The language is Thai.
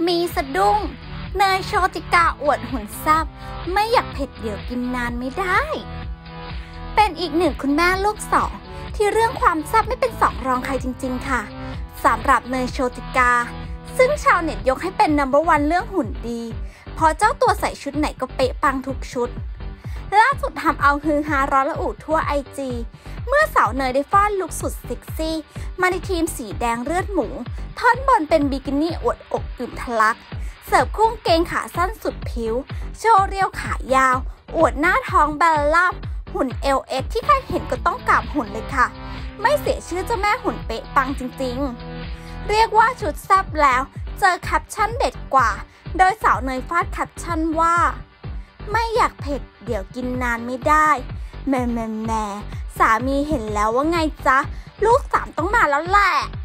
มีสะดุ้งเนยโชติกาอวดหุ่นแซ่บไม่อยากเผ็ดเดี๋ยวกินนานไม่ได้เป็นอีกหนึ่งคุณแม่ลูกสองที่เรื่องความแซ่บไม่เป็นสองรองใครจริงๆค่ะสำหรับเนยโชติกาซึ่งชาวเน็ตยกให้เป็น No.1 เรื่องหุ่นดีเพราะเจ้าตัวใส่ชุดไหนก็เป๊ะปังทุกชุดล่าสุดทำเอาฮือฮาร้อนระอุทั่วIGเมื่อสาวเนยได้ฟ้อนลุคสุดเซ็กซี่มาในทีมสีแดงเลือดหมูท่อนบนเป็นบิกินี่อวดอกอึมทะลักเสิร์ฟคู่กางเกงขาสั้นสุดผิวโชว์เรียวขายาวอวดหน้าท้องแบลล่ำหุ่น LX ที่ใครเห็นก็ต้องกราบหุ่นเลยค่ะไม่เสียชื่อเจ้าแม่หุ่นเป๊ะปังจริงๆเรียกว่าชุดแซ่บแล้วเจอแคปชั่นเด็ดกว่าโดยสาวเนยฟาดแคปชั่นว่าไม่อยากเผ็ดเดี๋ยวกินนานไม่ได้แหม่สามีเห็นแล้วว่าไงจ๊ะลูก3ต้องมาแล้วแหละ